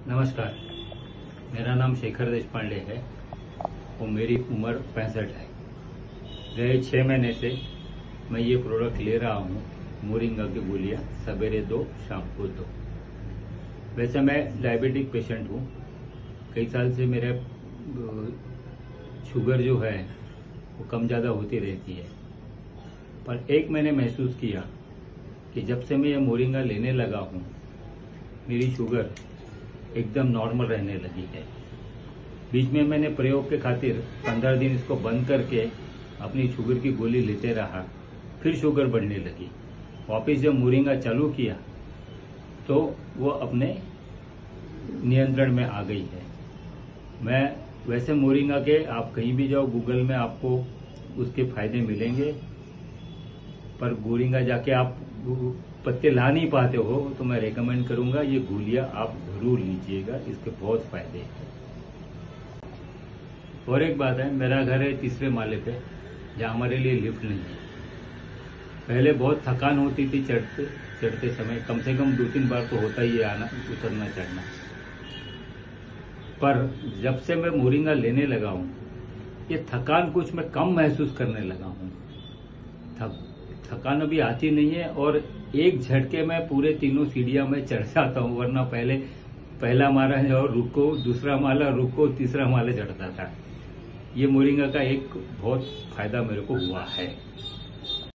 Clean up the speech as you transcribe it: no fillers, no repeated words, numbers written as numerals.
नमस्कार, मेरा नाम शेखर देशपांडे है और मेरी उम्र 65 है। गए 6 महीने से मैं ये प्रोडक्ट ले रहा हूँ, मोरिंगा की गोलियाँ, सवेरे 2 शाम को 2। वैसे मैं डायबिटिक पेशेंट हूँ। कई साल से मेरे शुगर जो है वो कम ज़्यादा होती रहती है, पर एक मैंने महसूस किया कि जब से मैं ये मोरिंगा लेने लगा हूँ मेरी शुगर एकदम नॉर्मल रहने लगी है। बीच में मैंने प्रयोग के खातिर 15 दिन इसको बंद करके अपनी शुगर की गोली लेते रहा, फिर शुगर बढ़ने लगी। वापस जब मोरिंगा चालू किया तो वो अपने नियंत्रण में आ गई है। मैं वैसे मोरिंगा के आप कहीं भी जाओ गूगल में आपको उसके फायदे मिलेंगे, पर मोरिंगा जाके आप पत्ते ला नहीं पाते हो तो मैं रेकमेंड करूंगा ये गोलियां आप जरूर लीजिएगा, इसके बहुत फायदे हैं। और एक बात है, मेरा घर है 3रे माले पे जहाँ हमारे लिए लिफ्ट नहीं है। पहले बहुत थकान होती थी चढ़ते समय, कम से कम 2-3 बार तो होता ही है आना उतरना चढ़ना। पर जब से मैं मोरिंगा लेने लगा हूँ ये थकान कुछ मैं कम महसूस करने लगा हूँ। थकान अभी आती नहीं है और एक झटके में पूरे 3 सीढ़ियां में चढ़ जाता हूँ, वरना पहले पहला माला जाओ रुको, दूसरा माला रुको, तीसरा माला चढ़ता था। ये मोरिंगा का एक बहुत फायदा मेरे को हुआ है।